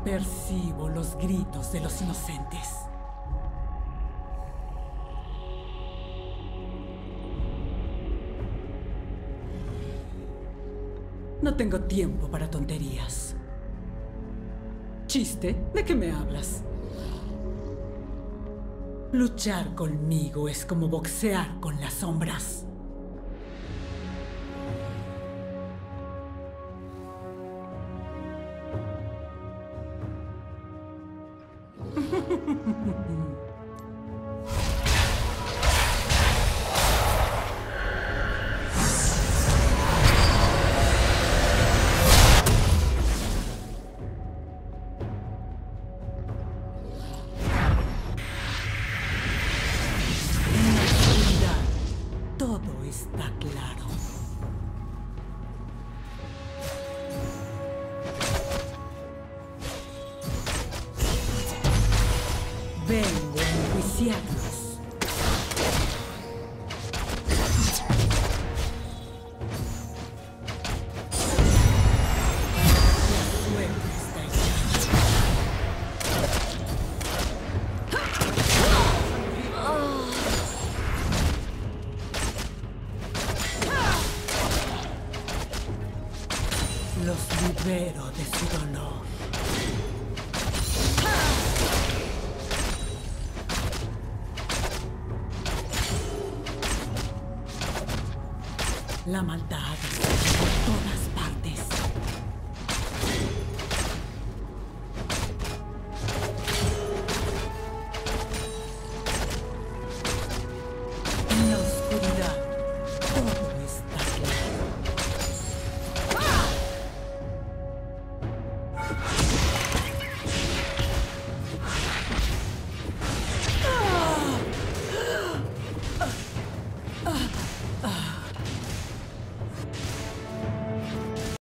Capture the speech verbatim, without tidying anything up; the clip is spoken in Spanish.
Percibo los gritos de los inocentes. No tengo tiempo para tonterías. ¿Chiste? ¿De qué me hablas? Luchar conmigo es como boxear con las sombras. Todo está claro. Vengo a enjuiciarlos. La suerte está echada. Los libero de su dolor. La maldad está por todas partes. En la oscuridad, todo está claro. Ah.